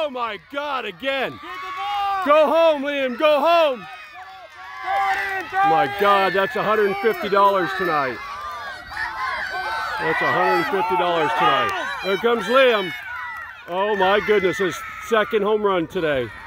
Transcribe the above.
Oh my God, again. Go home, Liam, go home. My God, that's $150 tonight. That's $150 tonight. There comes Liam. Oh my goodness, his second home run today.